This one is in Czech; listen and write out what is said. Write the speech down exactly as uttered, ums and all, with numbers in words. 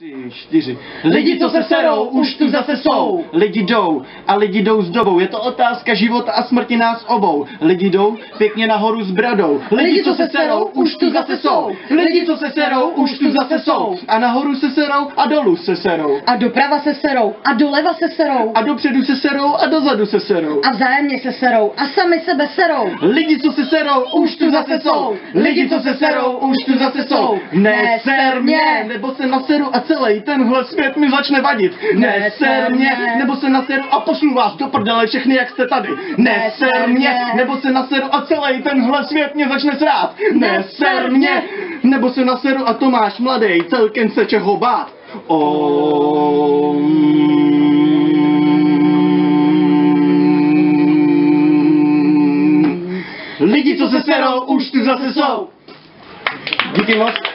Tři, čtyři. Lidi, co se serou, už tu zase jsou. Lidi jdou a lidi jdou s dobou. Je to otázka života a smrti nás obou. Lidi jdou pěkně nahoru s bradou. Lidi, co se serou, už tu zase jsou. Lidi, co se serou, už tu zase jsou. A nahoru se serou a dolů se serou. A doprava se serou a doleva se serou. A dopředu se serou a dozadu se serou. A vzájemně se serou a sami sebe serou. Lidi, co se serou, už tu zase jsou. Lidi, co se serou, už tu zase jsou. Neser mě, nebo se naseru a celý tenhle svět mi začne vadit. Neser mě, nebo se naseru a pošlu vás do prdele všechny, jak jste tady. Neser mě, nebo se naseru a celý tenhle svět mě začne srát. Neser mě, nebo se naseru a Tomáš mladej celkem se čeho bát. Oh. Lidi, co se serou, už tu zase jsou. Díky moc.